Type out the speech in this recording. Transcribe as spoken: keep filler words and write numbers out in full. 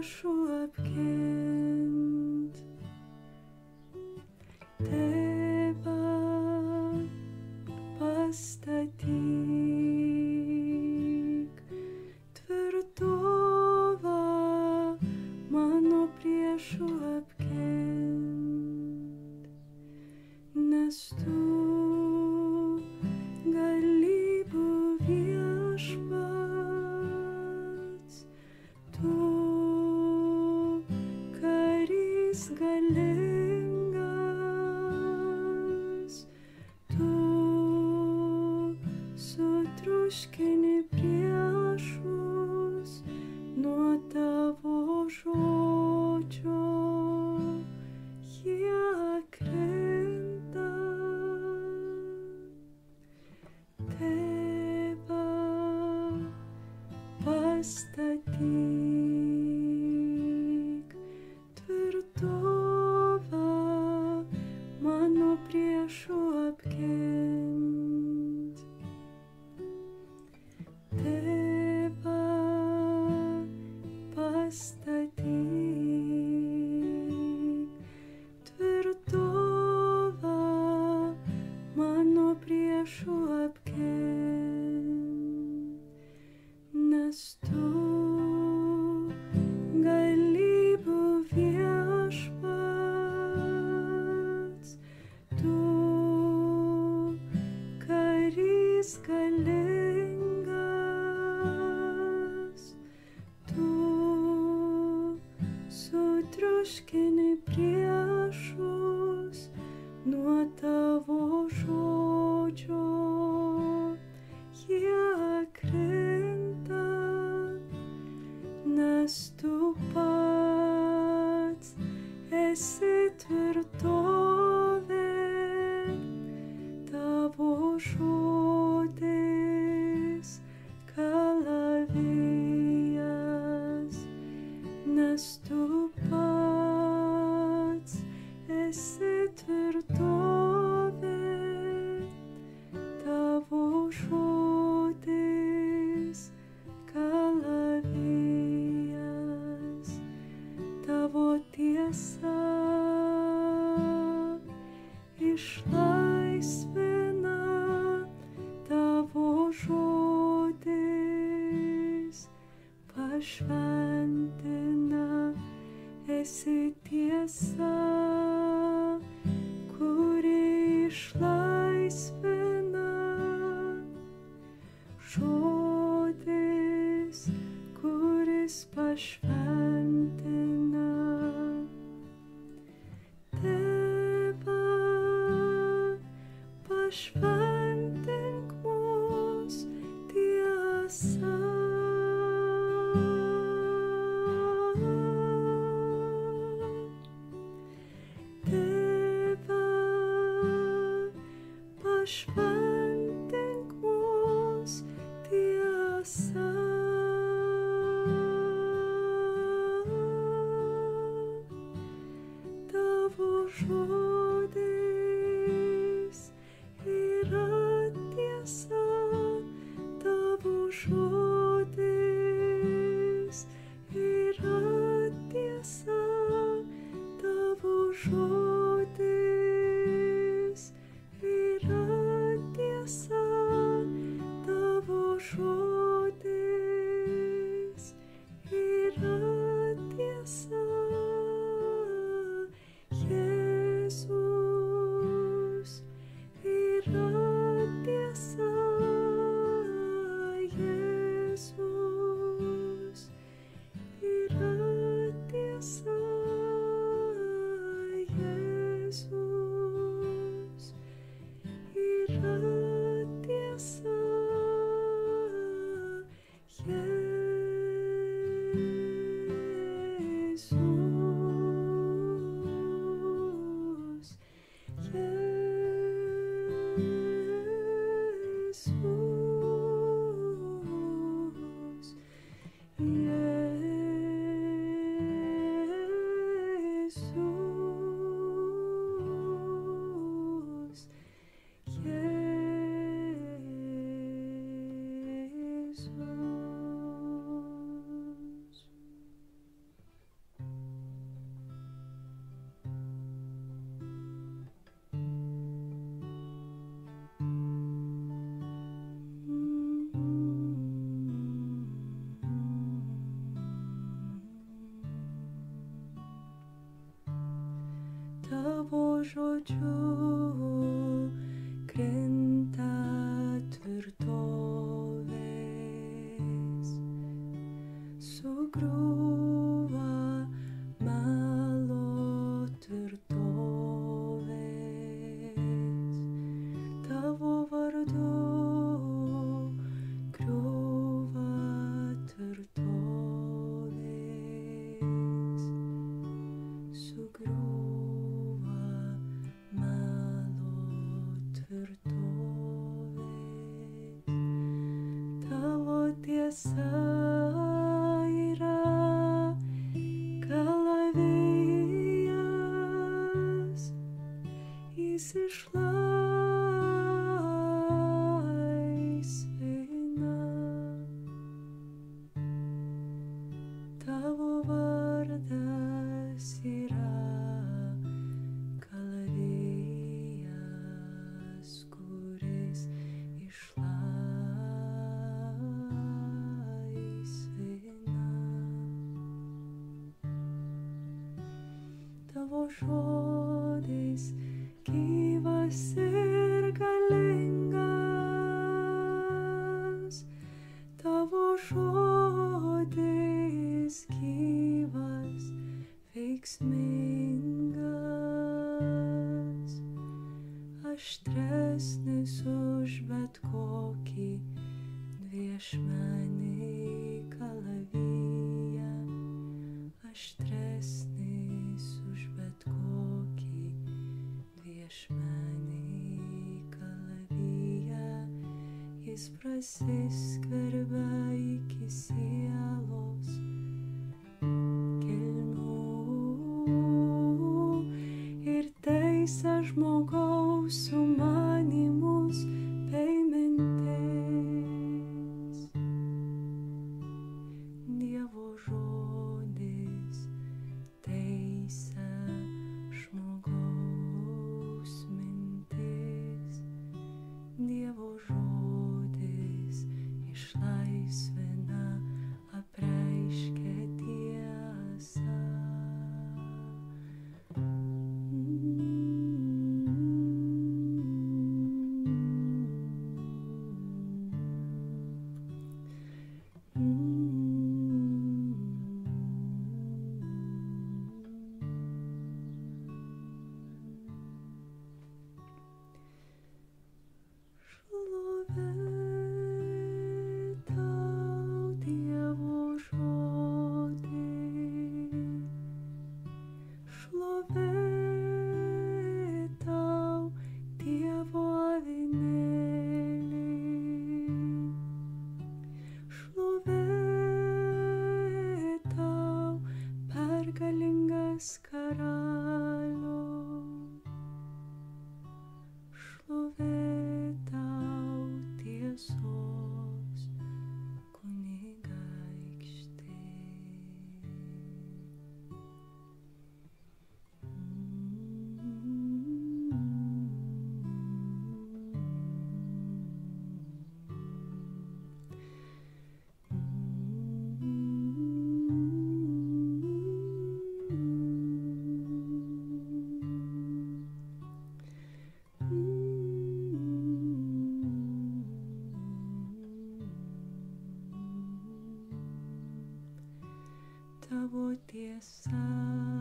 priešų apgint. Tėvą pastatyk tvirtovę mano priešų apgint, nes tu galybių viešpats, tu karys galingas, tu sutriuškini priešus nuo tavo žodžio, jie krenta. Tėvą pastatyk tvirtovę mano priešų apgint. Tėvą pastatyk tvirtovę mano priešų apgint, nes tu galybių viešpats, tu karys galingas, tu sutriuškini priešus nuo tavo žodžio, jie krenta, nes tu pats esi tvirtovė, tavo žodis kalavijas, nes tu pats esi tvirtovė, tavo žodis kalavijas, tavo tiesa išlaisvina, tavo žodis pašventina, esi tiesa, kuri išlaisvina, žodis, kuris pašventina. Tėvą pašventink mus tiesa. Tėvą pašventink mus tiesa. žodžiu krinta tvirtovės, sugriūva melo tvirtovės, tavo vardu griūva tvirtovės, sugriūva melo tvirtovės, tavo tiesa yra kalavijas, jis išlaisvina, tavo vardas yra kalavijas, kuris išlaisvina, tavo žodis gyvas ir galingas, tavo žodis gyvas, veiksmingas, aštresnis už bet kokį dviašmenį kalaviją, aštresnis už bet kokį dviašmenį kalaviją, jis prasiskverbia iki sielos gelmių ir teisia žmogaus sumanymus bei mintis. Dievo žodis teisia žmogaus mintis, Dievo žodis išlaisvina, apreiškia tiesą. Galingas karaliau, šlovė tau tiesos kunigaikštė. Tavo tiesa